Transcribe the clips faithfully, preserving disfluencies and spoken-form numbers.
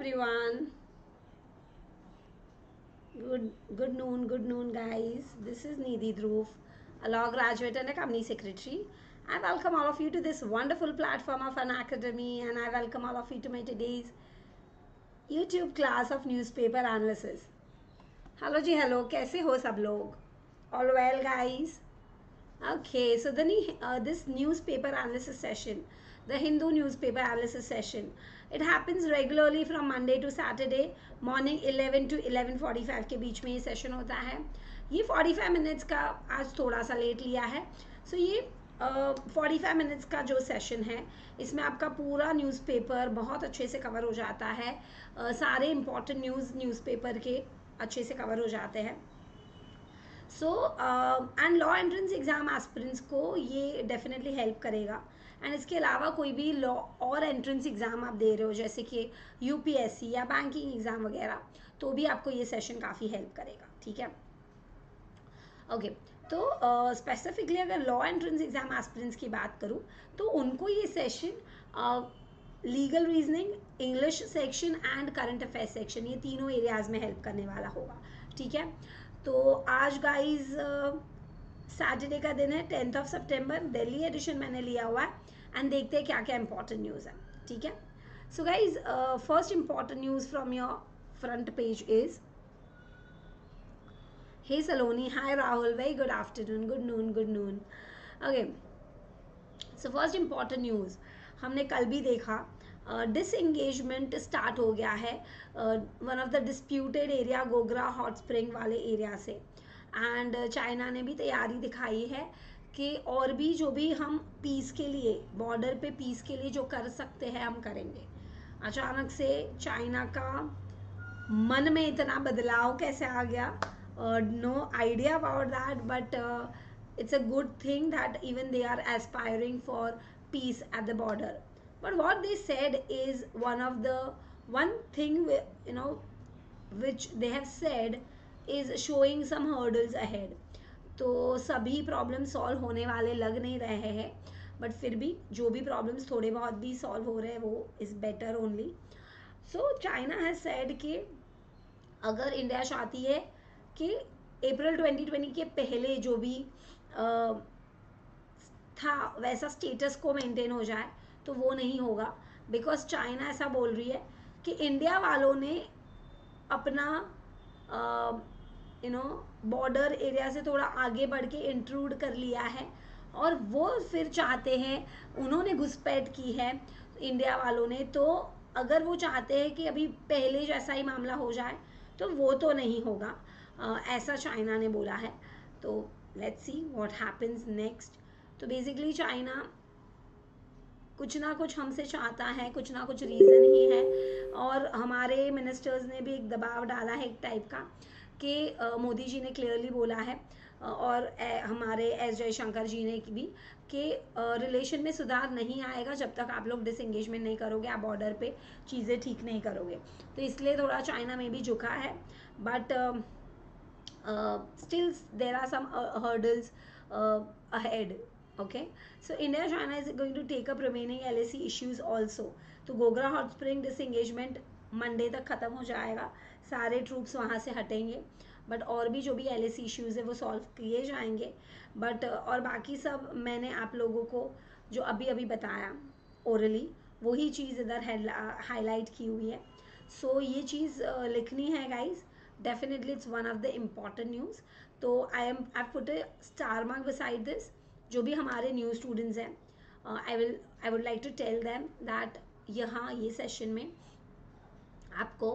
everyone. Good good noon, good noon guys. This is Nidhi Dhruv, a law graduate and a company secretary. I welcome all of you to this wonderful platform of an academy, and I welcome all of you to my today's YouTube class of newspaper analysis. Hello ji hello, कैसे हो सब लोग? All well guys? Okay, so the uh, this newspaper analysis session, the Hindu newspaper analysis session, it happens regularly from Monday to Saturday morning eleven to eleven forty-five के बीच में ये session होता है. ये forty-five minutes का आज थोड़ा सा लेट लिया है. So ये uh, forty-five minutes का जो सेशन है इसमें आपका पूरा न्यूज़पेपर बहुत अच्छे से कवर हो जाता है. uh, सारे इम्पॉर्टेंट न्यूज़ न्यूज़पेपर के अच्छे से कवर हो जाते हैं. So and law entrance exam aspirants को ये डेफिनेटली हेल्प करेगा. एंड इसके अलावा कोई भी लॉ और एंट्रेंस एग्ज़ाम आप दे रहे हो जैसे कि यूपीएससी या बैंकिंग एग्ज़ाम वगैरह, तो भी आपको ये सेशन काफ़ी हेल्प करेगा. ठीक है, ओके okay. तो स्पेसिफिकली uh, अगर लॉ एंट्रेंस एग्ज़ाम एस्पिरेंट्स की बात करूँ तो उनको ये session legal reasoning, English section and current affair section, ये तीनों एरियाज में हेल्प करने वाला होगा. ठीक है, तो आज गाइज सैटरडे का दिन है, टेंथ ऑफ सितंबर, दिल्ली एडिशन मैंने लिया हुआ है. एंड देखते हैं क्या क्या इंपॉर्टेंट न्यूज़ है. ठीक है, so guys first important news from your front page is hey Saloni, hi Rahul, very good afternoon, good noon, good noon. Okay, so first important news हमने कल भी देखा, डिसएंगेजमेंट uh, स्टार्ट हो गया है one of the disputed area Gogra hot spring वाले area से. And China uh, ने भी तैयारी दिखाई है कि और भी जो भी हम पीस के लिए, बॉर्डर पे पीस के लिए जो कर सकते हैं हम करेंगे. अचानक से चाइना का मन में इतना बदलाव कैसे आ गया, no idea about that, but it's a good thing that even they are aspiring for peace at the border. But what they said is one of the one thing you know which they have said is showing some hurdles ahead. तो सभी problem solve होने वाले लग नहीं रहे हैं, but फिर भी जो भी प्रॉब्लम्स थोड़े बहुत भी सॉल्व हो रहे हैं वो is better only. So China has said कि अगर इंडिया चाहती है कि अप्रैल ट्वेंटी ट्वेंटी के पहले जो भी uh, था वैसा स्टेटस को मेंटेन हो जाए, तो वो नहीं होगा. बिकॉज चाइना ऐसा बोल रही है कि इंडिया वालों ने अपना यू नो बॉर्डर एरिया से थोड़ा आगे बढ़ के इंट्रूड कर लिया है, और वो फिर चाहते हैं, उन्होंने घुसपैठ की है इंडिया वालों ने, तो अगर वो चाहते हैं कि अभी पहले जैसा ही मामला हो जाए तो वो तो नहीं होगा. uh, ऐसा चाइना ने बोला है. तो let's see what happens next. तो बेसिकली चाइना कुछ ना कुछ हमसे चाहता है, कुछ ना कुछ रीज़न ही है. और हमारे मिनिस्टर्स ने भी एक दबाव डाला है एक टाइप का कि मोदी जी ने क्लियरली बोला है, और ए, हमारे एस जयशंकर जी ने भी, कि रिलेशन में सुधार नहीं आएगा जब तक आप लोग डिसएंगेजमेंट नहीं करोगे, आप बॉर्डर पे चीज़ें ठीक नहीं करोगे. तो इसलिए थोड़ा चाइना में भी झुका है, but still there are some hurdles ahead. Okay, so India China is going to take up remaining L A C issues also. तो Gogra hot spring disengagement Monday तक ख़त्म हो जाएगा, सारे ट्रूप्स वहाँ से हटेंगे, बट और भी जो भी L A C इश्यूज़ है वो सॉल्व किए जाएंगे. बट और बाकी सब मैंने आप लोगों को जो अभी अभी बताया ओरली, वही चीज़ इधर हाईलाइट की हुई है. सो so, ये चीज़ uh, लिखनी है guys, definitely it's one of the important news. तो I am I put a star mark beside this. जो भी हमारे न्यू स्टूडेंट्स हैं, I will I would like to tell them that यहाँ ये सेशन में आपको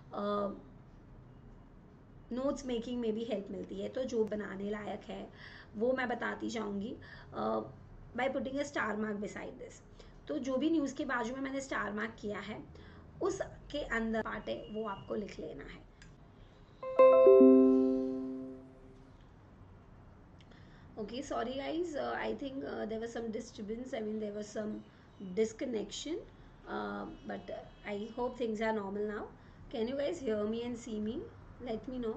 नोट्स uh, मेकिंग में भी हेल्प मिलती है. तो जो बनाने लायक है वो मैं बताती जाऊँगी by putting a star mark beside this. तो जो भी न्यूज़ के बाजू में मैंने स्टार मार्क किया है उसके अंदर पार्ट है वो आपको लिख लेना है. Okay, sorry guys, uh, I think uh, there was some disturbance, I mean there was some disconnection, uh, but uh, I hope things are normal now. Can you guys hear me and see me? Let me know.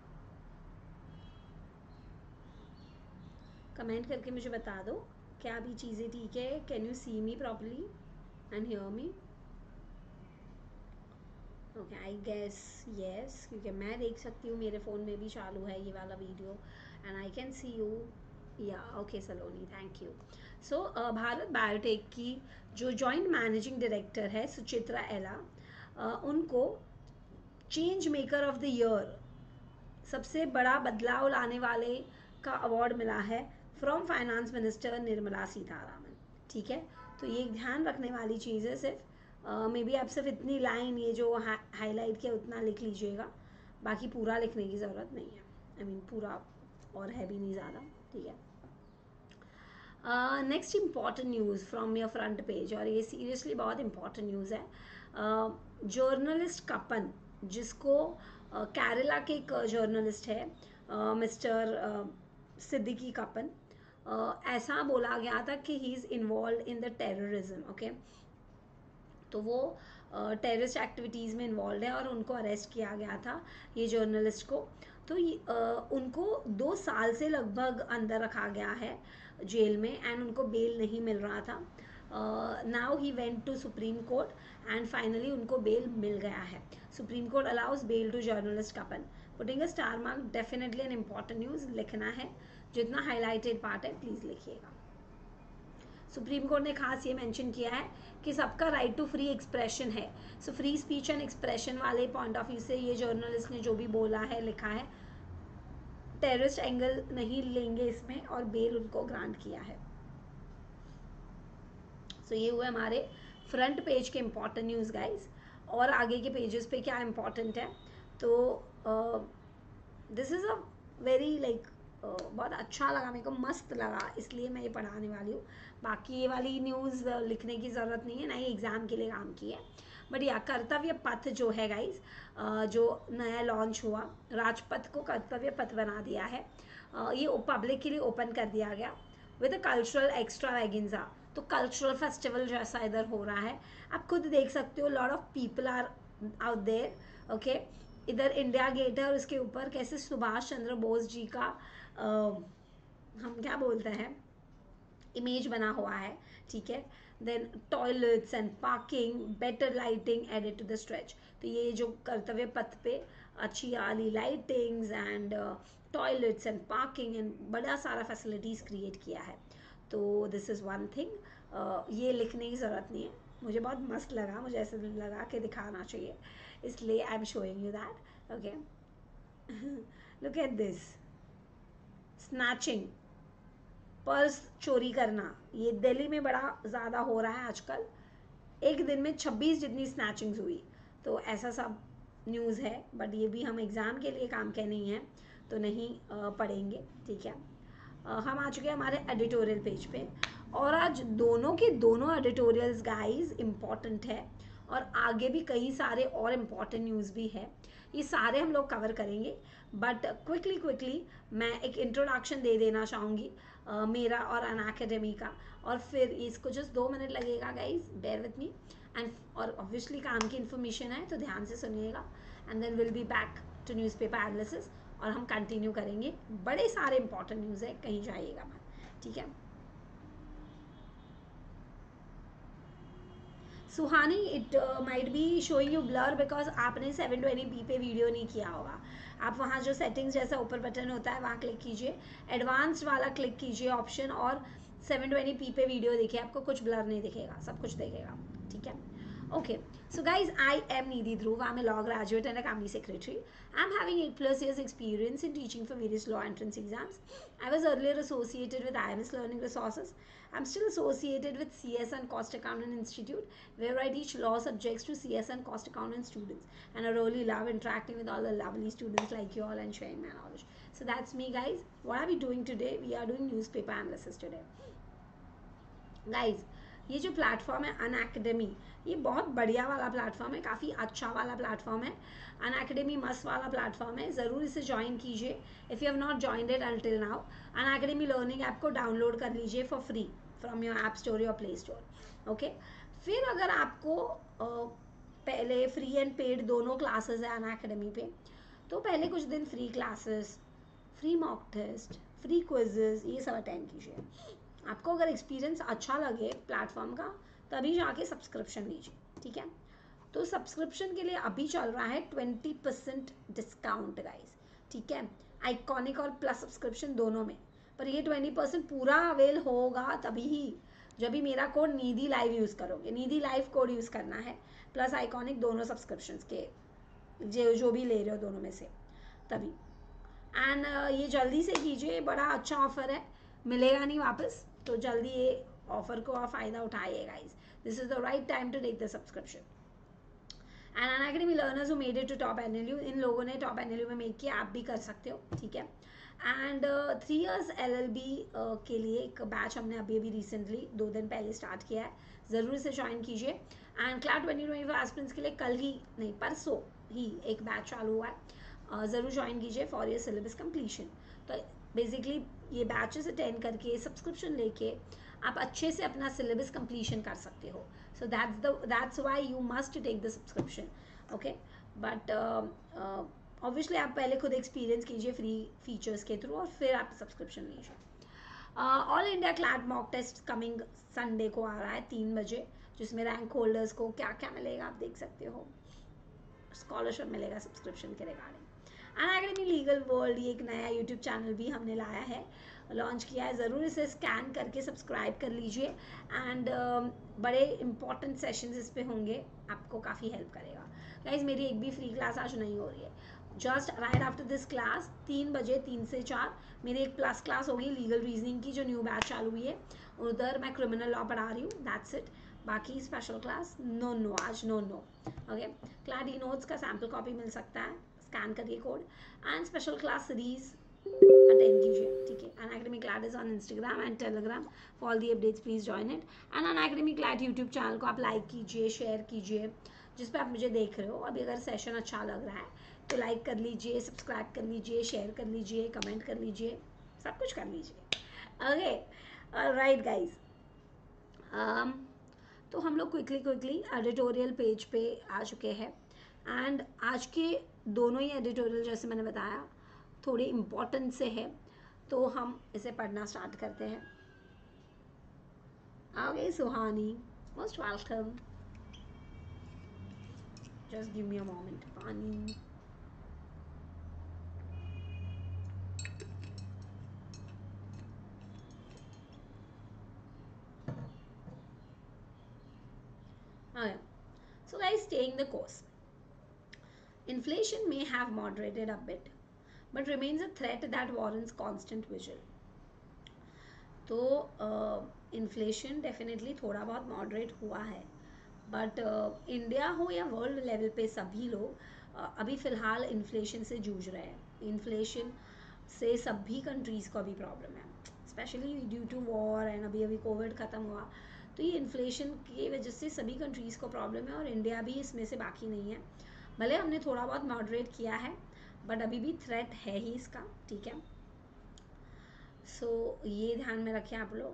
Comment करके मुझे बता दो क्या भी चीज़ें ठीक है. Can you see me properly and hear me? Okay I guess yes, क्योंकि मैं देख सकती हूँ मेरे फ़ोन में भी चालू है ये वाला video and I can see you. या okay Saloni, thank you. So Bharat Biotech की जो जॉइंट मैनेजिंग डायरेक्टर है सुचित्रा एला, uh, उनको change maker of the year, सबसे बड़ा बदलाव लाने वाले का अवार्ड मिला है from finance minister Nirmala Sitharaman. ठीक है, तो ये ध्यान रखने वाली चीज़ है। सिर्फ मे बी आप सिर्फ इतनी लाइन ये जो हाईलाइट किया उतना लिख लीजिएगा, बाकी पूरा लिखने की ज़रूरत नहीं है। आई I मीन mean, पूरा और है भी नहीं ज़्यादा। ठीक है, next important news from your front page, और ये सीरियसली बहुत इम्पॉर्टेंट न्यूज़ है। जर्नलिस्ट uh, कपन, जिसको uh, केरला के एक जर्नलिस्ट है मिस्टर सिद्दीकी कपन, uh, ऐसा बोला गया था कि he is involve in the terrorism. Okay, तो वो टेररिस्ट uh, एक्टिविटीज़ में इन्वॉल्व है और उनको अरेस्ट किया गया था, ये जर्नलिस्ट को। तो uh, उनको दो साल से लगभग अंदर रखा गया है जेल में एंड उनको बेल नहीं मिल रहा था। Now he went to Supreme Court and finally उनको बेल मिल गया है। Supreme Court allows bail to journalist Kappan, putting a star mark. Definitely an important news, लिखना है जितना हाईलाइटेड पार्ट है प्लीज़ लिखिएगा। सुप्रीम कोर्ट ने खास ये मेंशन किया है कि सबका राइट टू फ्री एक्सप्रेशन है। So free speech and expression वाले पॉइंट ऑफ व्यू से ये जर्नलिस्ट ने जो भी बोला है, लिखा है, टेररिस्ट एंगल नहीं लेंगे इसमें और बेल उनको ग्रांट किया है। सो so, ये हुए हमारे फ्रंट पेज के इम्पॉर्टेंट न्यूज़ गाइज। और आगे के पेजेस पे क्या इम्पॉर्टेंट है, तो this is a very like बहुत अच्छा लगा मेरे को, मस्त लगा, इसलिए मैं ये पढ़ाने वाली हूँ। बाकी ये वाली न्यूज़ uh, लिखने की ज़रूरत नहीं है, ना ही एग्ज़ाम के लिए काम की है। बट या कर्तव्य पथ जो है गाइज, uh, जो नया लॉन्च हुआ, राजपथ को कर्तव्य पथ बना दिया है। uh, ये पब्लिक के लिए ओपन कर दिया गया with a cultural extravaganza. तो कल्चरल फेस्टिवल जैसा इधर हो रहा है, आप खुद देख सकते हो, lot of people are out there. Okay, इधर इंडिया गेट है और उसके ऊपर कैसे सुभाष चंद्र बोस जी का आ, हम क्या बोलते हैं, इमेज बना हुआ है। ठीक है, then toilets and parking, better lighting added to the stretch. तो ये जो कर्तव्य पथ पे अच्छी वाली lightings and toilets and parking and बड़ा सारा फैसिलिटीज़ क्रिएट किया है। तो दिस इज़ वन थिंग, ये लिखने की ज़रूरत नहीं है, मुझे बहुत मस्त लगा, मुझे ऐसे लगा कि दिखाना चाहिए, इसलिए I am showing you that. Okay, look at this, snatching, purse चोरी करना, ये दिल्ली में बड़ा ज़्यादा हो रहा है आजकल। एक दिन में छब्बीस जितनी स्नैचिंग्स हुई, तो ऐसा सब न्यूज़ है। बट ये भी हम एग्ज़ाम के लिए काम के नहीं हैं, तो नहीं पढ़ेंगे। ठीक है, हम आ चुके हैं हमारे एडिटोरियल पेज पे, और आज दोनों के दोनों एडिटोरियल्स गाइस इम्पॉर्टेंट है, और आगे भी कई सारे और इम्पॉर्टेंट न्यूज़ भी है, ये सारे हम लोग कवर करेंगे। बट क्विकली क्विकली मैं एक इंट्रोडक्शन दे देना चाहूँगी uh, मेरा और अनअकैडमी का, और फिर इसको जस्ट दो मिनट लगेगा guys, bear with me. And और ऑब्वियसली काम की इन्फॉर्मेशन है तो ध्यान से सुनिएगा, and then will be back to newspaper analysis, और हम कंटिन्यू करेंगे। बड़े सारे इंपॉर्टेंट न्यूज़ है, कहीं जाइएगा मत। ठीक है, Suhani, it might be showing you blur because आपने सेवन ट्वेंटी पी पे वीडियो नहीं किया होगा। आप वहाँ जो सेटिंग्स जैसा ऊपर बटन होता है वहाँ क्लिक कीजिए, एडवांस्ड वाला क्लिक कीजिए ऑप्शन, और सेवन ट्वेंटी पी पे वीडियो देखिए, आपको कुछ ब्लर नहीं दिखेगा, सब कुछ दिखेगा। ठीक है, okay, so guys, I am Nidhi Dhruv. I'm a law graduate and a company secretary. I'm having eight plus years experience in teaching for various law entrance exams. I was earlier associated with I M S Learning Resources. I'm still associated with C S and Cost Accountant Institute, where I teach law subjects to C S and Cost Accountant students. And I really love interacting with all the lovely students like you all and sharing my knowledge. So that's me, guys. What are we doing today? We are doing newspaper analysis today. Guys, ये जो platform है Unacademy, ये बहुत बढ़िया वाला platform है, काफ़ी अच्छा वाला प्लेटफॉर्म है। अनअकैडमी मस्त वाला प्लेटफॉर्म है, ज़रूर इसे ज्वाइन कीजिए। If you have not joined it until now, Unacademy learning app को डाउनलोड कर लीजिए for free from your app store और प्ले स्टोर। ओके, फिर अगर आपको uh, पहले फ्री एंड पेड दोनों क्लासेस है अनअकैडमी पे, तो पहले कुछ दिन free classes, free mock test, free quizzes, ये सब अटेंड कीजिए। आपको अगर एक्सपीरियंस अच्छा लगे प्लेटफॉर्म का, तभी जाके सब्सक्रिप्शन लीजिए। ठीक है, तो सब्सक्रिप्शन के लिए अभी चल रहा है ट्वेंटी परसेंट डिस्काउंट गाइस, ठीक है, आइकॉनिक और प्लस सब्सक्रिप्शन दोनों में। पर ये ट्वेंटी परसेंट पूरा अवेल होगा तभी ही जब भी मेरा कोड निधि लाइव यूज़ करोगे। निधि लाइव कोड यूज़ करना है, प्लस आइकॉनिक दोनों सब्सक्रिप्शन के जो जो भी ले रहे हो दोनों में से, तभी। एंड uh, ये जल्दी से कीजिए, बड़ा अच्छा ऑफर है, मिलेगा नहीं वापस, तो जल्दी ये ऑफर को आप फ़ायदा उठाइए guys. This is the right time to take the subscription. And Unacademy learners who made it to top NLU, इन लोगों ने टॉप एनएलयू में मेक किया, आप भी कर सकते हो, ठीक है। एंड थ्री इयर्स एलएलबी के लिए एक बैच हमने अभी अभी रिसेंटली दो दिन पहले स्टार्ट किया है, ज़रूर इसे ज्वाइन कीजिए। And class twenty twenty five aspirants के लिए कल ही नहीं परसों ही एक बैच चालू हुआ है, ज़रूर ज्वाइन कीजिए फॉर योर सिलेबस कंप्लीशन। तो बेसिकली ये बैचेस अटेंड करके सब्सक्रिप्शन लेके आप अच्छे से अपना सिलेबस कंप्लीशन कर सकते हो। So that's the that's why you must take the subscription, okay. But obviously आप पहले खुद एक्सपीरियंस कीजिए फ्री फीचर्स के थ्रू और फिर आप सब्सक्रिप्शन लीजिए। All India CLAT mock test coming Sunday को आ रहा है तीन बजे, जिसमें रैंक होल्डर्स को क्या क्या मिलेगा आप देख सकते हो, स्कॉलरशिप मिलेगा सब्सक्रिप्शन के रिगार्डिंग। अनअकैडमी लीगल वर्ल्ड, ये एक नया यूट्यूब चैनल भी हमने लाया है, लॉन्च किया है, ज़रूर इसे स्कैन करके सब्सक्राइब कर लीजिए। एंड uh, बड़े इंपॉर्टेंट सेशंस इस पे होंगे, आपको काफ़ी हेल्प करेगा गाइज। मेरी एक भी फ्री क्लास आज नहीं हो रही है, just right after this class तीन बजे तीन से चार मेरी एक प्लस क्लास होगी लीगल रीजनिंग की, जो न्यू बैच चालू हुई है, उधर मैं क्रिमिनल लॉ पढ़ा रही हूँ, दैट्स इट। बाकी स्पेशल क्लास नो नो आज no no okay. Class e notes का सैम्पल कॉपी मिल सकता है, स्कैन करिए code, and special class series attend कीजिए, ठीक है। Unacademy CLAT is on Instagram and Telegram, for all the updates please join it. And Unacademy CLAT YouTube channel को आप लाइक कीजिए, शेयर कीजिए, जिस पे आप मुझे देख रहे हो। अभी अगर सेशन अच्छा लग रहा है तो लाइक कर लीजिए, सब्सक्राइब कर लीजिए, शेयर कर लीजिए, कमेंट कर लीजिए, सब कुछ कर लीजिए, ओके राइट गाइज। तो हम लोग क्विकली क्विकली एडिटोरियल पेज पे आ चुके हैं। एंड आज के दोनों ही एडिटोरियल जैसे मैंने बताया थोड़े इम्पोर्टेंट से है, तो हम इसे पढ़ना स्टार्ट करते हैं। Okay Suhani, most welcome, just give me a moment, pani. Okay. So guys, staying the course. Inflation may have moderated a bit, but remains a threat that warrants constant vigil. तो इन्फ्लेशन uh, डेफिनेटली थोड़ा बहुत moderate हुआ है, but India uh, हो या world level पे सभी लोग uh, अभी फ़िलहाल इन्फ्लेशन से जूझ रहे हैं। इन्फ्लेशन से सभी कंट्रीज़ को अभी प्रॉब्लम है, specially due to war, and अभी अभी कोविड ख़त्म हुआ, तो ये इन्फ्लेशन की वजह से सभी कंट्रीज़ को प्रॉब्लम है, और इंडिया भी इसमें से बाकी नहीं है। भले हमने थोड़ा बहुत मॉडरेट किया है, बट अभी भी थ्रेट है ही इसका, ठीक है। सो so, ये ध्यान में रखें आप लोग।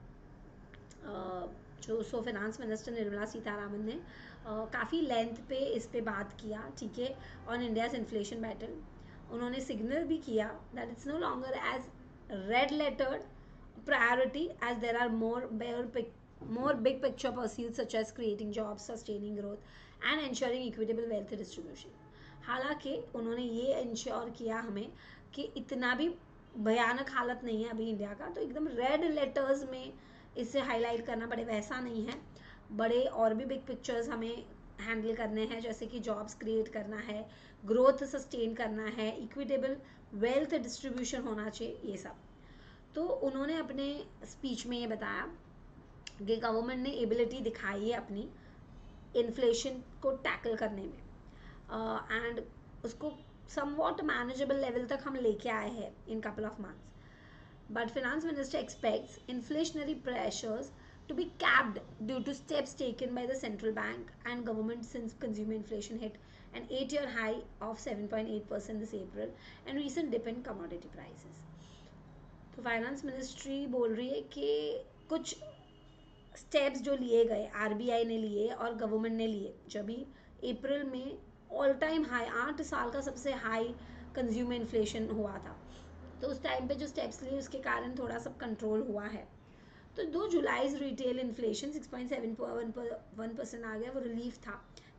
जो so finance minister Nirmala Sitharaman ने काफ़ी लेंथ पे इस पे बात किया, ठीक है, ऑन इंडियाज इन्फ्लेशन बैटल। उन्होंने सिग्नल भी किया that it's no longer as red lettered priority as there are more more big picture pursuits such as creating jobs, sustaining growth and ensuring equitable wealth distribution. हालांकि उन्होंने ये ensure किया हमें कि इतना भी भयानक हालत नहीं है अभी इंडिया का, तो एकदम रेड लेटर्स में इसे हाईलाइट करना पड़े वैसा नहीं है। बड़े और भी बिग पिक्चर्स हमें हैंडल करने हैं, जैसे कि जॉब्स क्रिएट करना है, ग्रोथ सस्टेन करना है, इक्विटेबल वेल्थ डिस्ट्रीब्यूशन होना चाहिए, ये सब। तो उन्होंने अपने स्पीच में ये बताया कि गवर्नमेंट ने एबिलिटी दिखाई है अपनी इन्फ्लेशन को टैकल करने में, एंड uh, उसको somewhat manageable level तक हम लेके आए हैं in couple of months. But finance minister expects inflationary pressures to be capped due to steps taken by the central bank and government since consumer inflation hit an eight-year high of seven point eight percent this April and recent dip in commodity prices. तो finance ministry बोल रही है कि कुछ steps जो लिए गए, RBI ने लिए और गवर्नमेंट ने लिए, जब भी अप्रैल में ऑल टाइम हाई, आठ साल का सबसे हाई कंज्यूमर इन्फ्लेशन हुआ था, तो उस टाइम पे जो स्टेप्स लिए उसके कारण थोड़ा सब कंट्रोल हुआ है। तो दो जुलाई retail inflation six point seven one percent आ गया, वो रिलीफ था,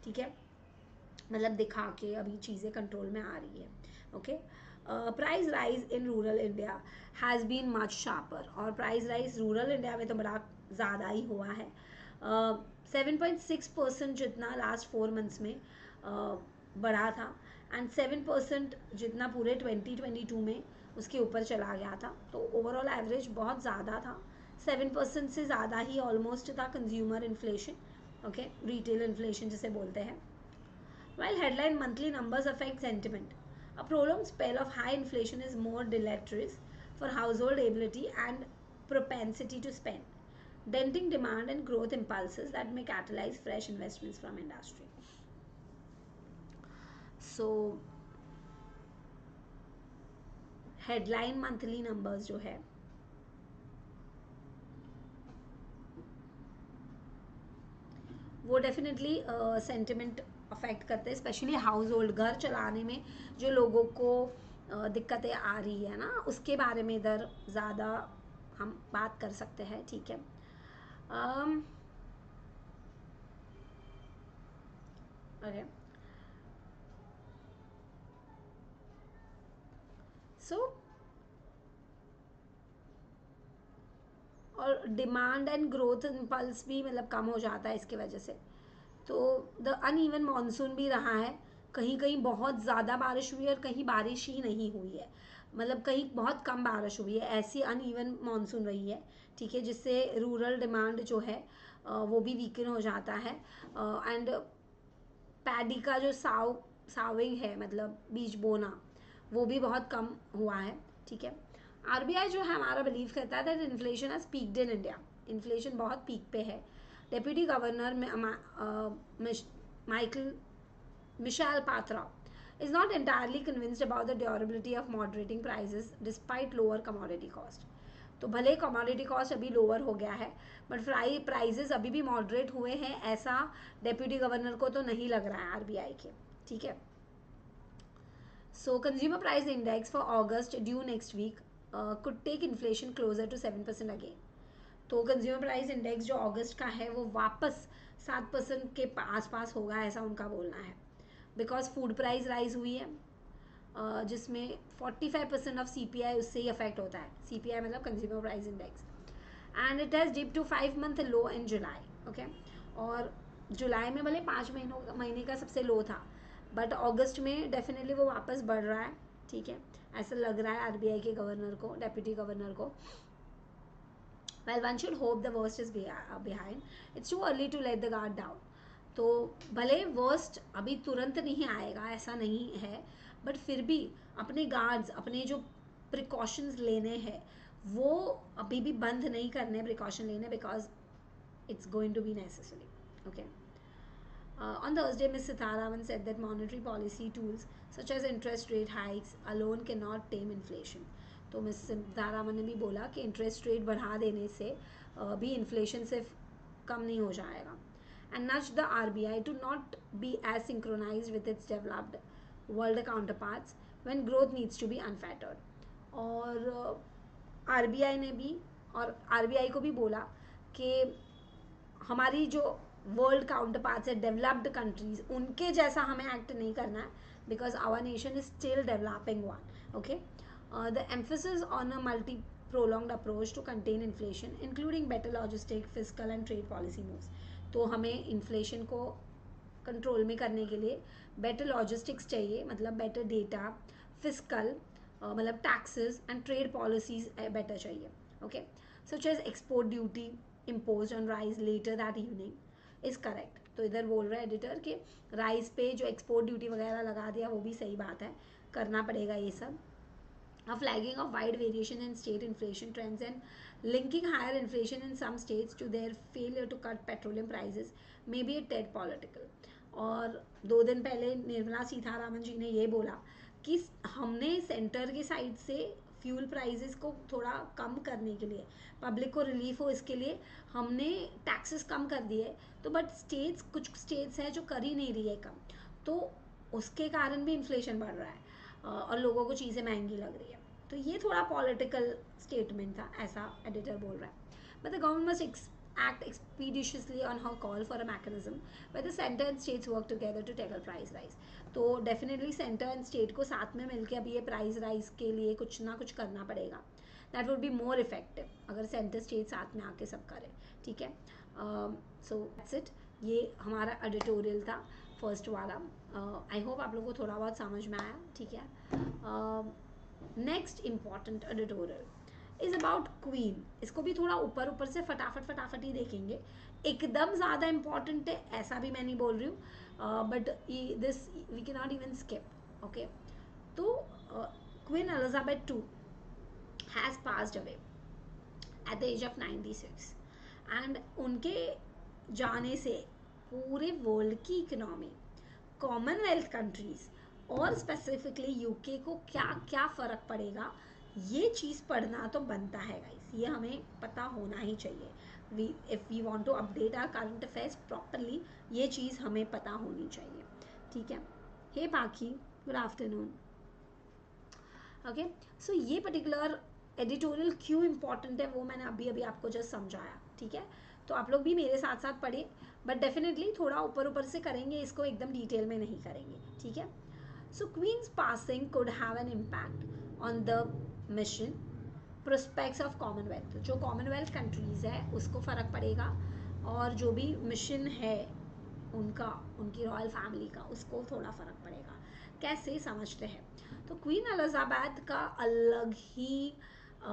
ठीक है, मतलब दिखा के अभी चीज़ें कंट्रोल में आ रही है। Okay, price rise in rural India has been much sharper, और प्राइस राइज रूरल इंडिया में तो बड़ा ज़्यादा ही हुआ है। सेवन पॉइंट सिक्स परसेंट जितना लास्ट फोर मंथ्स में uh, बढ़ा था, एंड सेवन परसेंट जितना पूरे ट्वेंटी ट्वेंटी टू में उसके ऊपर चला गया था। तो ओवरऑल एवरेज बहुत ज़्यादा था, सेवन परसेंट से ज़्यादा ही ऑलमोस्ट था consumer inflation, okay, retail inflation जिसे बोलते हैं। While headline monthly numbers affect sentiment, a prolonged spell of high inflation is more deleterious for household ability and propensity to spend, denting demand and growth impulses that may catalyze fresh investments from industry. So, headline monthly numbers जो है वो definitely sentiment affect करते हैं, specially house hold, घर चलाने में जो लोगों को uh, दिक्कतें आ रही है ना, उसके बारे में इधर ज़्यादा हम बात कर सकते हैं। ठीक है, ओके, सो और डिमांड एंड ग्रोथ इम्पल्स भी मतलब कम हो जाता है इसकी वजह से। तो द अनइवन मानसून भी रहा है, कहीं कहीं बहुत ज़्यादा बारिश हुई है और कहीं बारिश ही नहीं हुई है, मतलब कहीं बहुत कम बारिश हुई है, ऐसी अनइवन मानसून रही है। ठीक है, जिससे रूरल डिमांड जो है वो भी वीकन हो जाता है, एंड पैडी का जो साव साविंग है, मतलब बीज बोना, वो भी बहुत कम हुआ है। ठीक है, आरबीआई जो है हमारा बिलीव करता है that inflation has peaked in India, inflation बहुत पीक पे है। डेप्यूटी गवर्नर माइकल मिशेल Patra is not entirely convinced about the durability of moderating prices despite lower commodity cost. तो भले कमोडिटी कॉस्ट अभी लोअर हो गया है, बट फ्राई प्राइजेस अभी भी मॉडरेट हुए हैं, ऐसा डेप्यूटी गवर्नर को तो नहीं लग रहा है आरबीआई के। ठीक है, so consumer price index for August due next week could take inflation closer to seven percent again. तो कंज्यूमर प्राइस इंडेक्स जो अगस्त का है वो वापस सात परसेंट के आस पास होगा, ऐसा उनका बोलना है, बिकॉज फूड प्राइस राइज हुई है, uh, जिसमें forty five percent of C P I उससे ही अफेक्ट होता है। सी पी आई मतलब consumer price index, and it has dip to five month low in July. Okay, और जुलाई में भले पाँच महीनों महीने का सबसे लो था, बट अगस्त में डेफिनेटली वो वापस बढ़ रहा है। ठीक है, ऐसा लग रहा है आरबीआई के गवर्नर को, डेप्यूटी गवर्नर को। While one should hope the worst is behind, it's too early to let the guard down. तो भले वर्स्ट अभी तुरंत नहीं आएगा, ऐसा नहीं है, बट फिर भी अपने गार्ड्स, अपने जो प्रिकॉशंस लेने हैं वो अभी भी बंद नहीं करने, प्रिकॉशन लेने, because it's going to be necessary. Okay, on Thursday, Miz Sitharaman said that monetary policy tools such as interest rate hikes alone cannot tame inflation. तो मिस सीतारामन ने भी बोला कि इंटरेस्ट रेट बढ़ा देने से भी इन्फ्लेशन से कम नहीं हो जाएगा, and nudged the R B I to not be as synchronized with its developed world counterparts when growth needs to be unfettered. और R B I ने भी और R B I को भी बोला कि हमारी जो वर्ल्ड काउंटर पार्ट्स है, डेवलप्ड कंट्रीज, उनके जैसा हमें एक्ट नहीं करना है, because our nation is still developing one. Okay, the emphasis on a multi prolonged approach to contain inflation including better logistic, physical and trade policy moves. तो हमें inflation को कंट्रोल में करने के लिए बेटर लॉजिस्टिक्स चाहिए, मतलब बेटर डेटा, फिजिकल मतलब taxes and trade policies better चाहिए। Okay, such as export duty imposed on rice later that evening is correct. तो इधर बोल रहा है एडिटर कि राइस पे जो एक्सपोर्ट ड्यूटी वगैरह लगा दिया वो भी सही बात है, करना पड़ेगा ये सब। A flagging of wide variation in state inflation trends and linking higher inflation in some states to their failure to cut petroleum prices may be a tad political. और दो दिन पहले निर्मला सीतारामन जी ने ये बोला कि हमने सेंटर के साइड से फ्यूल प्राइसेस को थोड़ा कम करने के लिए, पब्लिक को रिलीफ हो इसके लिए हमने टैक्सेस कम कर दिए, तो बट स्टेट्स, कुछ स्टेट्स हैं जो कर ही नहीं रही है कम, तो उसके कारण भी इन्फ्लेशन बढ़ रहा है और लोगों को चीज़ें महंगी लग रही है। तो ये थोड़ा पॉलिटिकल स्टेटमेंट था, ऐसा एडिटर बोल रहा है। But the government must act expeditiously on her call for a mechanism where the center and states work together to tackle price rise. तो डेफिनेटली सेंटर एंड स्टेट को साथ में मिलकर अब ये प्राइस राइज के लिए कुछ ना कुछ करना पड़ेगा. That would be more effective अगर सेंटर स्टेट साथ में आके सब करे. ठीक है, सो दैट्स इट. ये हमारा एडिटोरियल था फर्स्ट वाला. आई uh, होप आप लोगों को थोड़ा बहुत समझ में आया. ठीक है, next important editorial is about queen. इसको भी थोड़ा ऊपर ऊपर से फटाफट फटाफट ही देखेंगे. एकदम ज़्यादा इम्पॉर्टेंट है ऐसा भी मैं नहीं बोल रही हूँ, but this we can not even skip. Okay, तो queen Elizabeth two has passed away at the age of ninety six and उनके जाने से पूरे वर्ल्ड की इकोनॉमी, कॉमनवेल्थ कंट्रीज और स्पेसिफिकली यूके को क्या क्या फ़र्क पड़ेगा, ये चीज़ पढ़ना तो बनता है गाइस. ये हमें पता होना ही चाहिए. We if we want to update our current affairs properly, ये चीज़ हमें पता होनी चाहिए. ठीक है. हे बाकी, गुड आफ्टरनून. ओके, सो ये पर्टिकुलर एडिटोरियल क्यों इम्पॉर्टेंट है वो मैंने अभी अभी आपको जस्ट समझाया. ठीक है, तो आप लोग भी मेरे साथ साथ पढ़े, बट डेफिनेटली थोड़ा ऊपर ऊपर से करेंगे, इसको एकदम डिटेल में नहीं करेंगे. ठीक है. So queen's passing could have an impact on the mission prospects of Commonwealth. जो कॉमनवेल्थ कंट्रीज़ है उसको फ़र्क पड़ेगा, और जो भी मिशन है उनका, उनकी रॉयल फैमिली का, उसको थोड़ा फ़र्क पड़ेगा. कैसे समझते हैं. तो क्वीन एलिजाबेथ का अलग ही आ,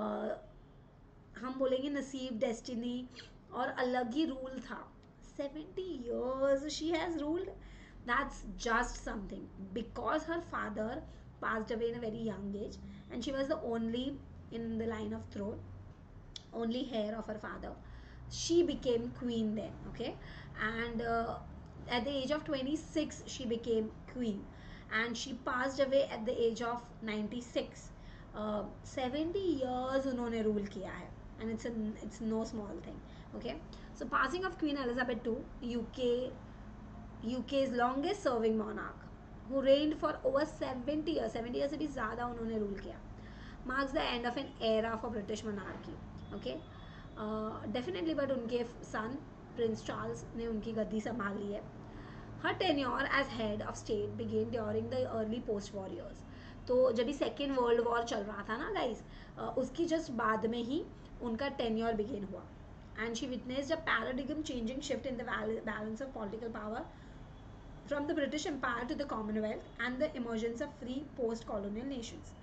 हम बोलेंगे नसीब, डेस्टिनी और अलग ही रूल था. Seventy years she has ruled. That's just something, because her father passed away in a very young age and she was the only in the line of throne, only heir of her father. She became queen then. Okay, and uh, at the age of twenty-six she became queen and she passed away at the age of ninety-six. uh, seventy years उन्होंने rule किया है, and it's a it's no small thing. Okay, so passing of Queen Elizabeth the Second, U K UK's longest serving monarch who reigned for over seventy years, seventy years से भी ज़्यादा उन्होंने rule किया, marks the end of an era for British monarchy. Okay, definitely, but उनके son Prince Charles ने उनकी गद्दी संभाल ली है. Her tenure as head of state began during the early post-war years. तो जब भी सेकेंड वर्ल्ड वॉर चल रहा था ना गाइस, उसकी जस्ट बाद में ही उनका टेन्योर बिगेन हुआ. And she witnessed a paradigm changing shift in the balance of political power from the British empire to the Commonwealth and the emergence of free post colonial nations.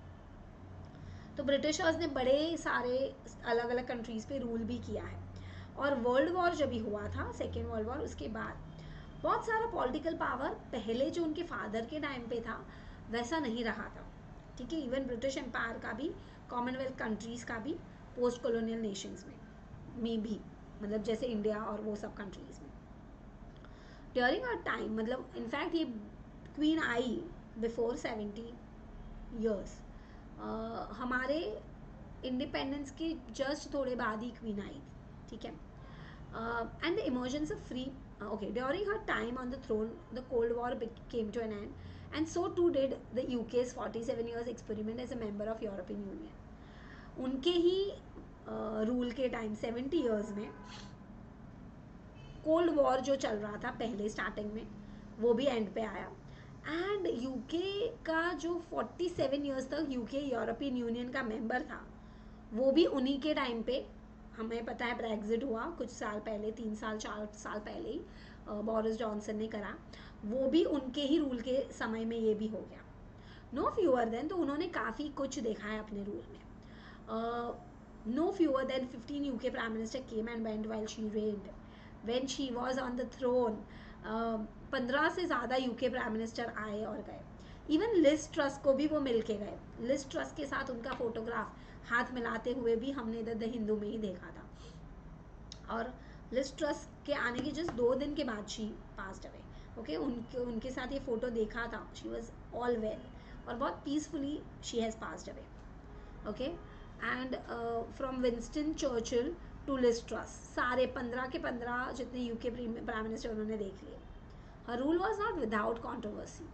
तो Britishers ने बड़े सारे अलग अलग countries पे rule भी किया है, और वर्ल्ड वॉर जब भी हुआ था, सेकेंड वर्ल्ड वॉर, उसके बाद बहुत सारा पॉलिटिकल पावर पहले जो उनके फादर के टाइम पे था वैसा नहीं रहा था. ठीक है, इवन ब्रिटिश एम्पायर का भी, कॉमनवेल्थ कंट्रीज़ का भी, पोस्ट कॉलोनियल नेशंस में में भी, मतलब जैसे इंडिया और वो सब कंट्रीज़ में. ड्यूरिंग आवर टाइम, मतलब इनफैक्ट ये क्वीन आई बिफोर सेवेंटी ईयर्स, हमारे इंडिपेंडेंस के जस्ट थोड़े बाद ही क्वीन आई थी. ठीक है, and the emergence of free. Okay, during her time on the throne, the Cold War came to an end, and so too did the U K's forty-seven years experiment as a member of European Union. उनके ही rule uh, के time seventy years में cold war जो चल रहा था पहले starting में, वो भी एंड पे आया. एंड यूके का जो forty-seven years तक यूके यूरोपियन यूनियन का मेंबर था, वो भी उन्हीं के टाइम पे, हमें पता है ब्रेग्जिट हुआ कुछ साल पहले, तीन साल चार साल पहले ही बोरिस जॉनसन ने करा, वो भी उनके ही रूल के समय में ये भी हो गया. नो फ्यूअर देन, तो उन्होंने काफ़ी कुछ देखा है अपने रूल में. No fewer than fifteen UK prime minister came and went while she reigned when she was on the throne. पंद्रह से ज़्यादा यूके प्राइम मिनिस्टर आए और गए. इवन लिज ट्रस को भी वो मिल के गए. लिज ट्रस के साथ उनका फोटोग्राफ हाथ मिलाते हुए भी हमने द हिंदू में ही देखा था. और लिज ट्रस के आने के जस्ट दो दिन के बाद शी पास्ड अवे. ओके, उनके उनके साथ ये फोटो देखा था. शी वाज ऑल वेल, और बहुत peacefully she has passed away. Okay, and from Winston Churchill to Liz Truss, सारे पंद्रह के पंद्रह जितने यूके प्राइम मिनिस्टर उन्होंने देख लिए. Her rule was not without controversy.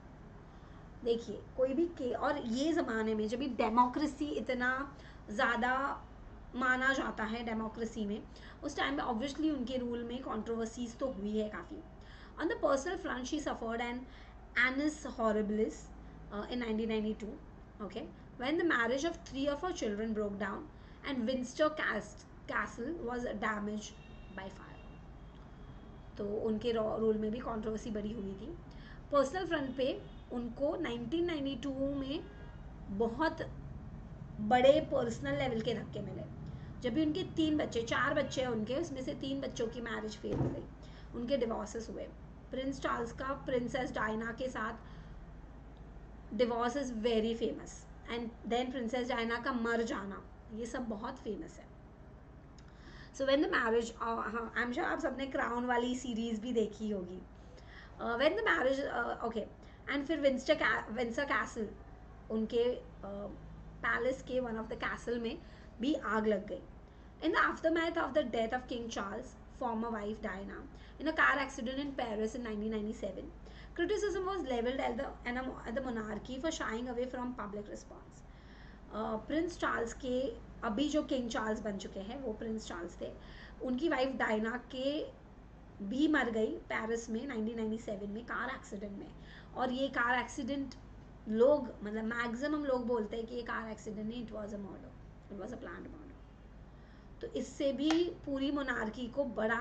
देखिए, कोई भी के, और ये ज़माने में जब भी डेमोक्रेसी इतना ज़्यादा माना जाता है डेमोक्रेसी में, उस टाइम में ऑब्वियसली उनके रूल में कंट्रोवर्सीज तो हुई है काफ़ी. On the personal front she suffered an annus horribilis in nineteen ninety-two, okay, when the marriage of three of her children broke down and Windsor Castle was damaged by fire. तो उनके rule में भी controversy बड़ी हुई थी. Personal front पे उनको nineteen ninety two में बहुत बड़े पर्सनल लेवल के धक्के मिले, जब भी उनके तीन बच्चे चार बच्चे हैं उनके, उसमें से तीन बच्चों की मैरिज फेल हो गई, उनके डिवोर्सेस हुए. प्रिंस चार्ल्स का प्रिंसेस डायना के साथ divorce is very famous, and then princess Diana का मर जाना, ये सब बहुत फेमस है. सो व्हेन द मैरिज, हाँ आई एम श्योर आप सबने क्राउन वाली सीरीज भी देखी होगी. When the marriage, okay, and फिर विंस्टर विंसर कैसल, उनके पैलेस uh, के वन ऑफ द कैसल में भी आग लग गई. In the aftermath of the death of king Charles former wife Diana in a car accident in Paris in nineteen ninety-seven, criticism was leveled at the, at the monarchy for shying away from public response. Prince uh, Charles के अभी जो king Charles बन चुके हैं वो Prince Charles थे, उनकी wife Diana के भी मर गई पेरिस में नाइनटीन नाइंटी सेवन में कार एक्सीडेंट में. और ये कार एक्सीडेंट लोग मतलब मैक्सिमम लोग बोलते हैं कि ये कार एक्सीडेंट नहीं, it was a murder, it was a planned murder. तो इससे भी पूरी मोनार्की को बड़ा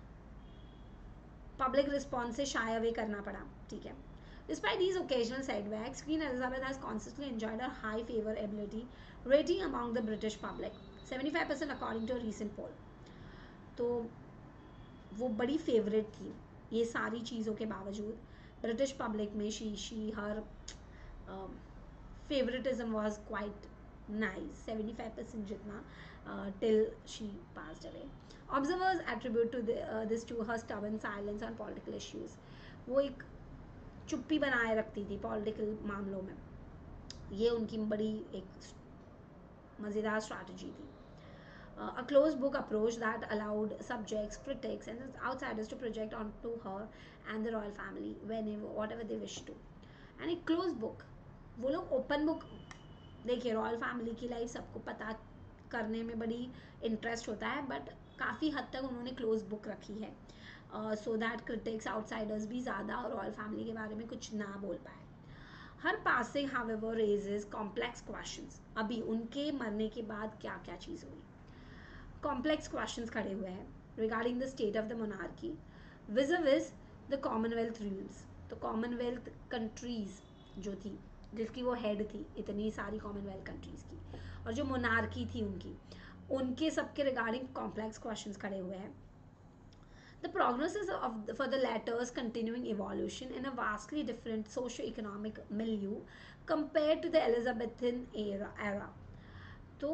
पब्लिक रिस्पॉन्स से शाय अवे करना पड़ा. ठीक है. Despite these occasional setbacks, Queen Elizabeth has constantly enjoyed her high favorability rating among the British public, seventy-five percent according to a recent poll. तो वो बड़ी फेवरेट थी ये सारी चीज़ों के बावजूद. ब्रिटिश पब्लिक में she she her favouritism was quite nice, seventy-five percent जितना, uh, till she passed away. Observers attribute to the, uh, this to her stubborn silence on political issues. वो एक चुप्पी बनाए रखती थी पॉलिटिकल मामलों में, ये उनकी बड़ी एक मज़ेदार स्ट्रैटेजी थी. A closed book approach that allowed subjects, critics and outsiders to project onto her and the royal family whenever whatever they wish to. And एक closed book, वो लोग ओपन बुक, देखिए रॉयल फैमिली की life सबको पता करने में बड़ी इंटरेस्ट होता है, बट काफ़ी हद तक उन्होंने क्लोज बुक रखी है सो दैट क्रिटिक्स आउटसाइडर्स भी ज़्यादा रॉयल फैमिली के बारे में कुछ ना बोल पाए. Her passing however raises complex questions. अभी उनके मरने के बाद क्या क्या चीज़ हुई, कॉम्प्लेक्स क्वेश्चंस खड़े हुए हैं regarding the state of the monarchy vis the Commonwealth rules. तो कॉमनवेल्थ कंट्रीज जो थी, जिसकी वो हेड थी इतनी सारी कॉमनवेल्थ कंट्रीज़ की, और जो मोनार्की थी उनकी, उनके सबके रिगार्डिंग कॉम्प्लेक्स क्वेश्चंस खड़े हुए हैं. The prognosis of the, for the latter's continuing evolution in a vastly different socio-economic milieu compared to the Elizabethan era. era. तो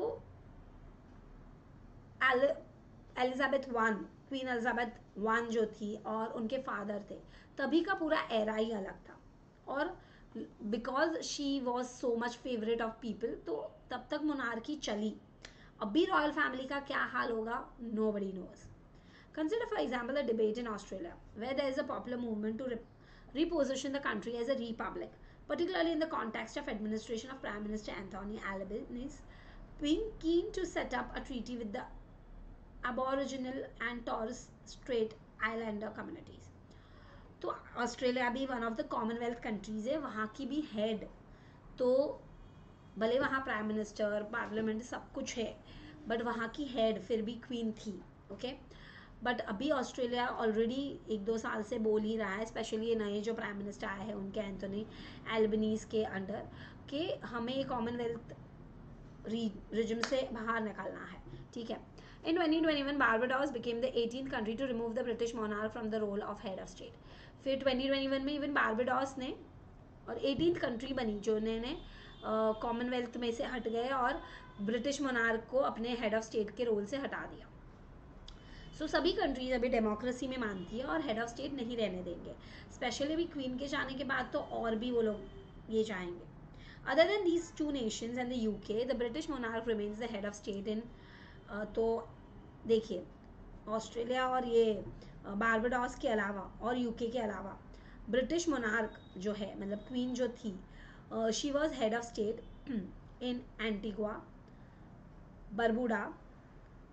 Elizabeth one, queen Elizabeth one जो थी और उनके फादर थे, तभी का पूरा एरा ही अलग था. और because she was so much favourite of people, तो तब तक मोनार्की चली. अभी रॉयल फैमिली का क्या हाल होगा, nobody knows. Consider, for example, a debate in Australia where there is a popular movement to re reposition the country as a republic, particularly in the context of administration of Prime Minister Anthony Albanese being keen to set up a treaty with the Aboriginal and Torres Strait Islander communities. तो Australia भी one of the Commonwealth countries है, वहाँ की भी head, तो भले वहाँ prime minister parliament सब कुछ है, बट वहाँ की हेड फिर भी क्वीन थी. Okay okay? बट अभी ऑस्ट्रेलिया ऑलरेडी एक दो साल से बोल ही रहा है, स्पेशली ये नए जो प्राइम मिनिस्टर आए हैं उनके एंथोनी एल्बनीज के अंडर, कि हमें कॉमनवेल्थ रिजिम से बाहर निकालना है. ठीक है. In twenty twenty one Barbados became the eighteenth country to remove the British monarch from the role of head of state. फिर ट्वेंटी ट्वेंटी वन में इवन बारबाडोस ने और एटीन्थ कंट्री बनी जो उन्होंने कॉमनवेल्थ uh, में से हट गए और ब्रिटिश मोनार्क को अपने हेड ऑफ स्टेट के रोल से हटा दिया. सो so, सभी कंट्रीज अभी डेमोक्रेसी में मानती है और हेड ऑफ स्टेट नहीं रहने देंगे, स्पेशली अभी क्वीन के जाने के बाद तो और भी वो लोग ये चाहेंगे. Other than these two nations and the UK, the British monarch remains the head of state in. तो देखिए ऑस्ट्रेलिया और ये बारबाडोस के अलावा और यूके के अलावा ब्रिटिश मोनार्क जो है, मतलब क्वीन जो थी, she was head of state in Antigua, Barbuda,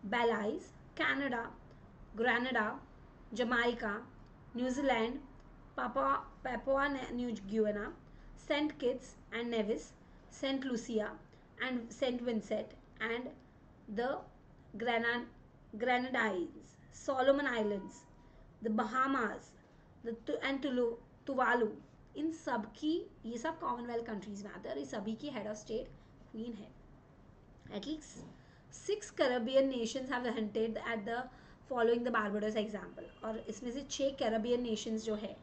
Belize, Canada, Grenada, Jamaica, New Zealand, Papua, Papua New Guinea, Saint Kitts and Nevis, Saint Lucia and Saint Vincent and the Grenad Grenadines, Solomon Islands, the Bahamas, the and Tuvalu, इन सब की, ये सब Commonwealth countries में आते हैं और ये सभी की हेड ऑफ स्टेट क्वीन है. At least six Caribbean nations have hinted at the following the Barbados example. और इसमें से छः कैरेबियन नेशंस जो है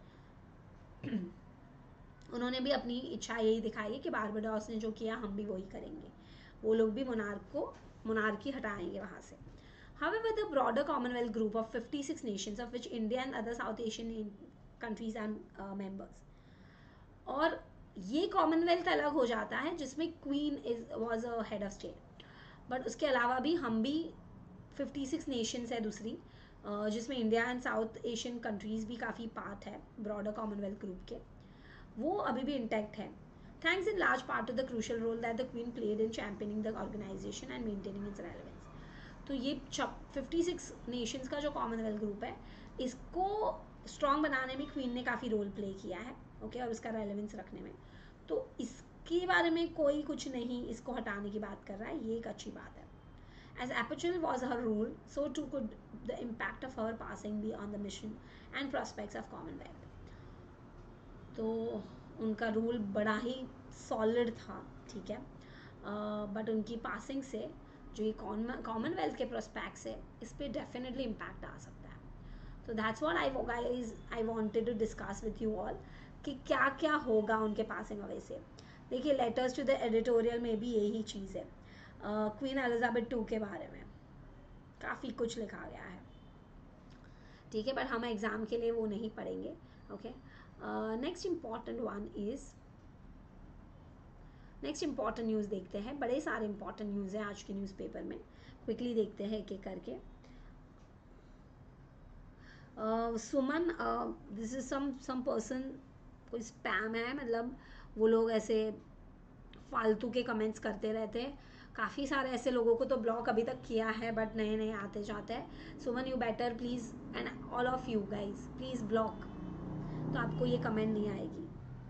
उन्होंने भी अपनी इच्छा यही दिखाई है कि बारबाडोस ने जो किया हम भी वही करेंगे. वो लोग भी मोनार्क को मोनार्की हटाएंगे वहाँ से. However, the broader Commonwealth group of fifty-six nations, of which India and other South Asian countries are uh, members, और ये कॉमनवेल्थ अलग हो जाता है जिसमें queen is was a head of state. But उसके अलावा भी हम भी छप्पन नेशंस है दूसरी, uh, जिसमें India and South Asian countries भी काफ़ी पार्ट है ब्रॉडर कॉमनवेल्थ ग्रुप के, वो अभी भी इंटैक्ट है. Thanks in large part of the crucial role that the queen played in championing the organisation and maintaining its relevance. तो ये छप्पन नेशंस का जो कॉमनवेल्थ ग्रुप है इसको स्ट्रॉन्ग बनाने में क्वीन ने काफ़ी रोल प्ले किया है. ओके okay, और उसका रेलेवेंस रखने में. तो इसके बारे में कोई कुछ नहीं इसको हटाने की बात कर रहा है, ये एक अच्छी बात है. As perpetual was her rule, so too could the impact of her passing be on the mission and prospects of Commonwealth. तो उनका रूल बड़ा ही सॉलिड था, ठीक है, बट uh, उनकी पासिंग से जो ये कॉमनवेल्थ के प्रोस्पेक्ट्स है इस पर डेफिनेटली इम्पैक्ट आ सकता है. तो that's what I guys I wanted to discuss with you all कि क्या क्या होगा उनके पासिंग अवे से. देखिए लेटर्स टू द एडिटोरियल में भी यही चीज़ है. क्वीन एलिजाबेथ टू के बारे में काफ़ी कुछ लिखा गया है, ठीक है, बट हम एग्ज़ाम के लिए वो नहीं पढ़ेंगे. Okay, next important one is next important news देखते हैं. बड़े सारे इम्पॉर्टेंट न्यूज़ हैं आज के न्यूज़पेपर में, क्विकली देखते हैं एक एक करके. Suman, this is some some person, कोई स्पैम है, मतलब वो लोग ऐसे फालतू के कमेंट्स करते रहते हैं. काफ़ी सारे ऐसे लोगों को तो ब्लॉक अभी तक किया है बट नए नए आते जाते हैं. Suman you better please, and all of you guys please block, तो आपको ये कमेंट नहीं आएगी.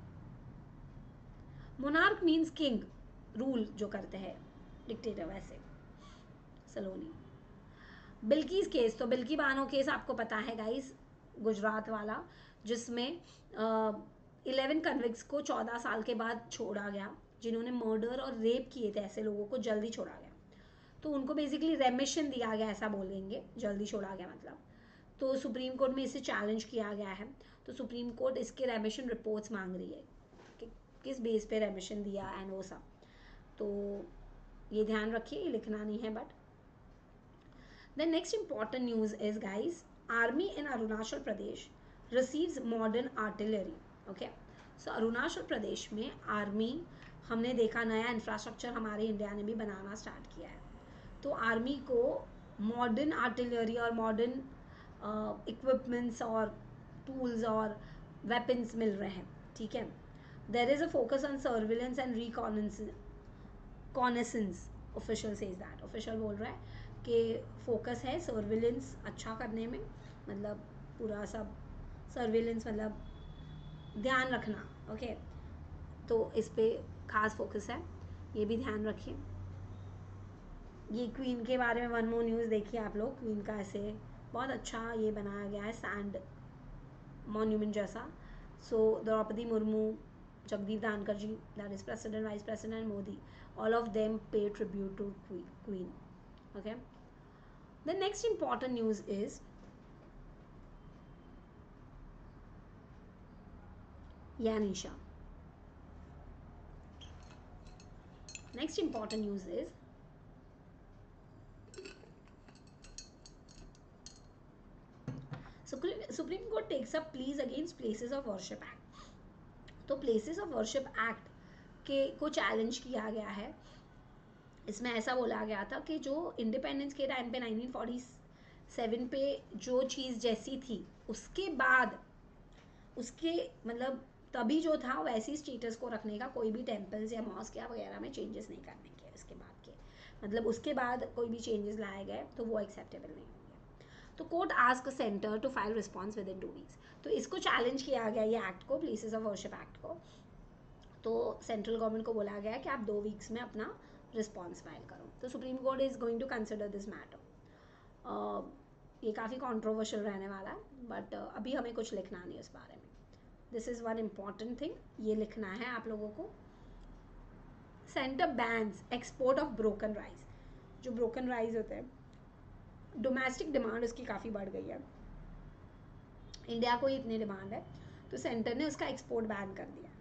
मोनार्क मीन्स किंग, रूल जो करते हैं, डिक्टेटर वैसे. सलोनी. बिल्कीस केस, तो बिल्की बानो केस आपको पता है गाइस, गुजरात वाला, जिसमें इलेवन कन्विक्ट्स को चौदह साल के बाद छोड़ा गया, जिन्होंने मर्डर और रेप किए थे ऐसे लोगों को जल्दी छोड़ा गया. तो उनको बेसिकली रेमिशन दिया गया, ऐसा बोलेंगे, जल्दी छोड़ा गया मतलब. तो सुप्रीम कोर्ट में इसे चैलेंज किया गया है. तो सुप्रीम कोर्ट इसके रेमिशन रिपोर्ट्स मांग रही है कि किस बेस पे रेमिशन दिया एंड वो सब. तो ये ध्यान रखिए, ये लिखना नहीं है. But the next important news is guys, army in Arunachal Pradesh receives modern artillery. okay, so Arunachal Pradesh में आर्मी, हमने देखा नया इंफ्रास्ट्रक्चर हमारे इंडिया ने भी बनाना स्टार्ट किया है. तो आर्मी को मॉडर्न आर्टिलरी और मॉडर्न इक्विपमेंट्स और टूल्स और वेपन्स मिल रहे हैं, ठीक है. There is a focus on surveillance and reconnaissance. Official says that, official बोल रहा है कि फोकस है सर्विलेंस अच्छा करने में, मतलब पूरा सब सर्विलेंस मतलब ध्यान रखना. Okay okay? तो इस पर खास फोकस है, ये भी ध्यान रखिए. ये क्वीन के बारे में वन मोर न्यूज़ देखिए आप लोग. क्वीन का ऐसे बहुत अच्छा ये बनाया गया है, सैंड मॉन्यूमेंट जैसा. So Draupadi Murmu, Jagdeep Dhankhar ji, that is president, vice president Modi, all of them pay tribute to queen. Okay, the next important news is Yanisha. Next important news is Supreme Court takes up pleas against Places of Worship Act. तो Places of Worship Act के को challenge किया गया है. इसमें ऐसा बोला गया था कि जो इंडिपेंडेंस के टाइम पे नाइनटीन फोर्टी सेवन पे जो चीज़ जैसी थी उसके बाद उसके मतलब तभी जो था वैसी स्टेटस को रखने का, कोई भी टेम्पल्स या मॉस्क या वगैरह में चेंजेस नहीं करने के उसके बाद के. मतलब उसके बाद कोई भी चेंजेस लाए गए तो वो एक्सेप्टेबल नहीं होंगे। तो court ask centre to file response within two weeks. तो इसको चैलेंज किया गया ये एक्ट को, प्लेसेस ऑफ वर्शिप एक्ट को। तो सेंट्रल गवर्नमेंट को बोला गया कि आप दो वीक्स में अपना रिस्पॉन्स फाइल करो। तो supreme court is going to consider this matter. ये काफ़ी कॉन्ट्रोवर्शियल रहने वाला है, बट uh, अभी हमें कुछ लिखना नहीं उस बारे में। This is one important thing, ये लिखना है आप लोगों को। Centre bans export of broken rice. जो ब्रोकन राइस होते हैं, डोमेस्टिक डिमांड उसकी काफ़ी बढ़ गई है, इंडिया को ही इतनी डिमांड है, तो सेंटर ने उसका एक्सपोर्ट बैन कर दिया।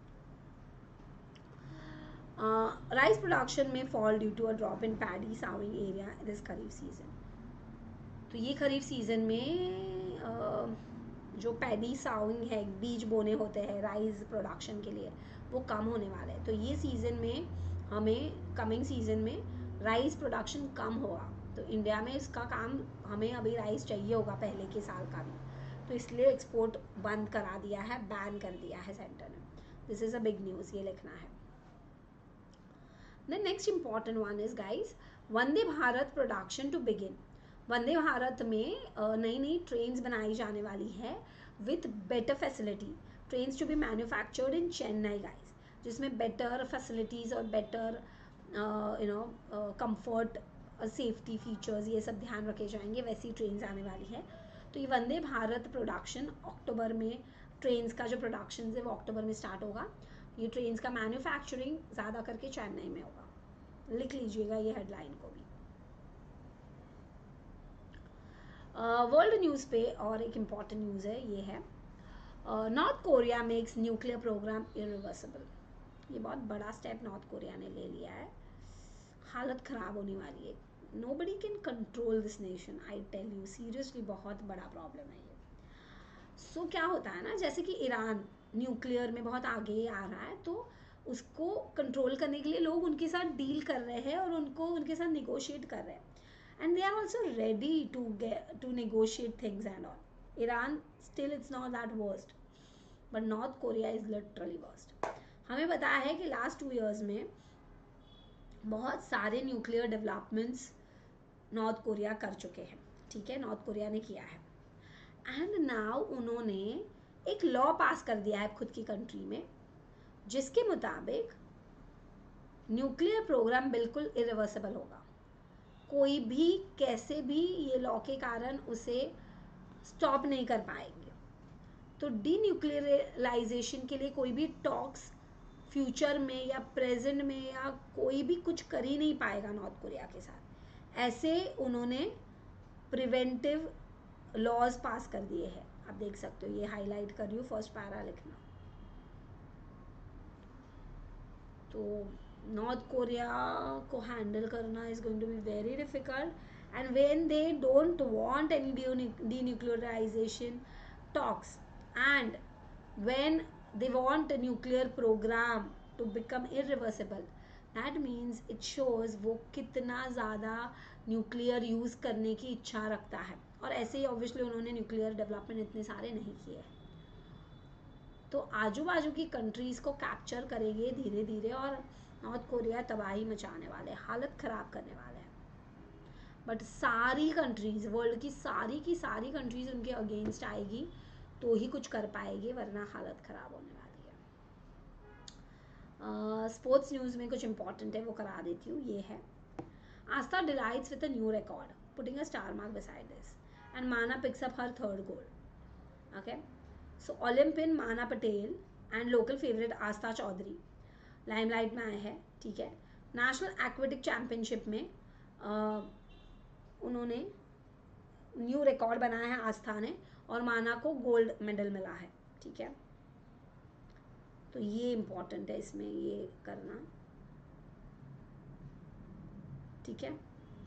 राइस प्रोडक्शन में fall due to a drop in paddy sowing area this kharif season. तो ये खरीफ सीजन में uh, जो पैडी साविंग है, बीज बोने होते हैं राइस प्रोडक्शन के लिए, वो कम होने वाले हैं। तो ये सीज़न में हमें, कमिंग सीजन में राइस प्रोडक्शन कम होगा, तो इंडिया में इसका काम, हमें अभी राइस चाहिए होगा पहले के साल का भी, तो इसलिए एक्सपोर्ट बंद करा दिया है, बैन कर दिया है सेंटर ने। This is a big news, ये लिखना है। The next important one is guys, Vande Bharat production to begin. Vande Bharat में नई नई ट्रेन्स बनाई जाने वाली है with better facility. Trains to be manufactured in Chennai guys, जिसमें बेटर फैसिलिटीज़ और better you know comfort, safety features, ये सब ध्यान रखे जाएंगे, वैसी ट्रेन्स आने वाली है। तो ये वंदे भारत प्रोडक्शन अक्टूबर में, ट्रेन्स का जो प्रोडक्शन है वो अक्टूबर में स्टार्ट होगा। ये ट्रेन्स का मैन्युफैक्चरिंग ज़्यादा करके चेन्नई में होगा, लिख लीजिएगा ये हेडलाइन को भी। वर्ल्ड uh, न्यूज़ पे और एक इम्पॉर्टेंट न्यूज़ है, ये है North Korea makes nuclear programme irreversible. ये बहुत बड़ा स्टेप नॉर्थ कोरिया ने ले लिया है, हालत ख़राब होने वाली है। Nobody can control this nation, I tell you seriously, बहुत बड़ा प्रॉब्लम है ये। सो so, क्या होता है ना, जैसे कि ईरान न्यूक्लियर में बहुत आगे आ रहा है, तो उसको कंट्रोल करने के लिए लोग उनके साथ डील कर रहे हैं और उनको उनके साथ निगोशिएट कर रहे हैं, and they are also ready to get to negotiate things and all. Iran still it's not that worst, but North Korea is literally worst. हमें पता है कि लास्ट टू ईयर्स में बहुत सारे न्यूक्लियर डेवलपमेंट्स नॉर्थ कोरिया कर चुके हैं, ठीक है, नॉर्थ कोरिया ने किया है। एंड नाउ उन्होंने एक लॉ पास कर दिया है खुद की कंट्री में, जिसके मुताबिक न्यूक्लियर प्रोग्राम बिल्कुल इरिवर्सिबल होगा। कोई भी कैसे भी ये लॉ के कारण उसे स्टॉप नहीं कर पाएंगे। तो डी न्यूक्लियराइजेशन के लिए कोई भी टॉक्स फ्यूचर में या प्रेजेंट में या कोई भी कुछ कर ही नहीं पाएगा नॉर्थ कोरिया के साथ। ऐसे उन्होंने प्रिवेंटिव लॉज पास कर दिए हैं, आप देख सकते हो, ये हाईलाइट कर रही हूँ, फर्स्ट पैरा लिखना। तो नॉर्थ कोरिया को हैंडल करना is going to be very difficult, and when they don't want any denuclearization talks, and when they want a nuclear program to become irreversible, that means it shows वो कितना ज़्यादा nuclear use करने की इच्छा रखता है। और ऐसे ही ऑब्वियसली उन्होंने न्यूक्लियर डेवलपमेंट इतने सारे नहीं किए हैं, तो आजू बाजू की कंट्रीज़ को कैप्चर करेंगे धीरे धीरे, और नॉर्थ कोरिया तबाही मचाने वाले, हालत ख़राब करने वाले हैं। बट सारी कंट्रीज़, वर्ल्ड की सारी की सारी कंट्रीज़ उनके अगेंस्ट आएगी तो ही कुछ कर पाएगी, वरना हालत ख़राब होने वाली है। स्पोर्ट्स uh, न्यूज़ में कुछ इंपॉर्टेंट है वो करा देती हूँ। ये है, Aastha delights with a new record, putting a star mark beside this, and Mana picks up her third goal. Okay, so Olympian Mana Patel and local favourite Aastha Chaudhary limelight में आए हैं, ठीक है। नेशनल एक्वेटिक चैम्पियनशिप में uh, उन्होंने न्यू रिकॉर्ड बनाया है आस्था ने, और माना को गोल्ड मेडल मिला है, ठीक है। तो ये इम्पॉर्टेंट है इसमें ये करना, ठीक है।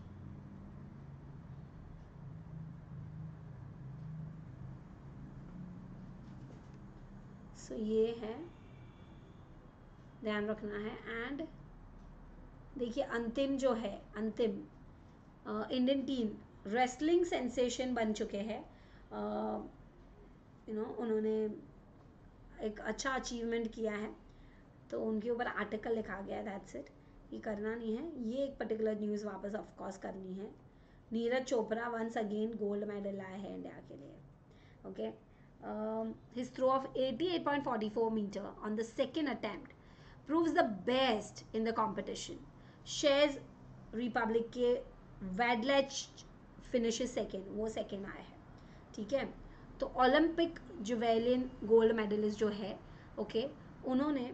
सो so, ये है, ध्यान रखना है। एंड देखिए अंतिम जो है, अंतिम इंडियन टीम रेसलिंग सेंसेशन बन चुके हैं, यू नो उन्होंने एक अच्छा अचीवमेंट किया है, तो उनके ऊपर आर्टिकल लिखा गया है, दैट्स इट। ये करना नहीं है, ये एक पर्टिकुलर न्यूज़ वापस ऑफकोर्स करनी है। Neeraj Chopra once again gold medal लाए हैं इंडिया के लिए। Okay, his throw of eighty-eight point four four meter on the second attempt proves the best in the competition. Czech Republic के वेडलेच फिनिशेस सेकेंड, वो second आए हैं, ठीक है। तो ओलंपिक जुवेलियन गोल्ड मेडलिस्ट जो है, ओके okay, उन्होंने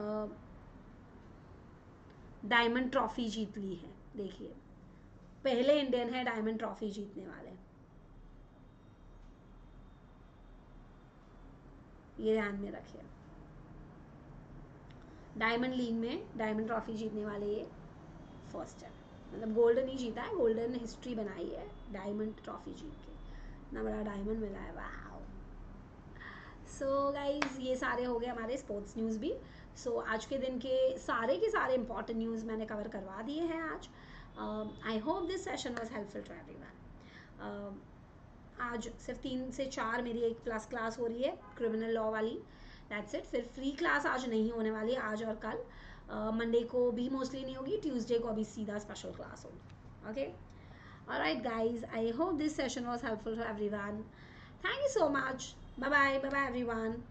डायमंड uh, ट्रॉफी जीत ली है। देखिए, पहले इंडियन है डायमंड ट्रॉफी जीतने वाले, ये ध्यान में रखिए। डायमंड लीग में डायमंड ट्रॉफी जीतने वाले ये फर्स्ट है, मतलब गोल्डन ही जीता है, गोल्डन हिस्ट्री बनाई है डायमंड ट्रॉफी जीत के, इतना बड़ा डायमंड मिला है, वाह। सो गाइज, ये सारे हो गए हमारे स्पोर्ट्स न्यूज़ भी। सो so, आज के दिन के सारे के सारे इंपॉर्टेंट न्यूज़ मैंने कवर करवा दिए हैं आज। I hope this session was helpful to everyone. आज सिर्फ तीन से चार मेरी एक प्लस क्लास हो रही है क्रिमिनल लॉ वाली, दैट्स इट। फिर फ्री क्लास आज नहीं होने वाली, आज और कल। मंडे uh, को भी मोस्टली नहीं होगी, ट्यूसडे को अभी सीधा स्पेशल क्लास होगी। Okay, alright guys, I hope this session was helpful to everyone. Thank you so much, bye bye, bye bye everyone.